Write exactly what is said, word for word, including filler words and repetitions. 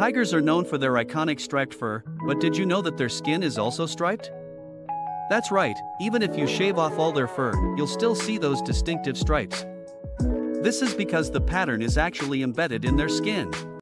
Tigers are known for their iconic striped fur, but did you know that their skin is also striped? That's right, even if you shave off all their fur, you'll still see those distinctive stripes. This is because the pattern is actually embedded in their skin.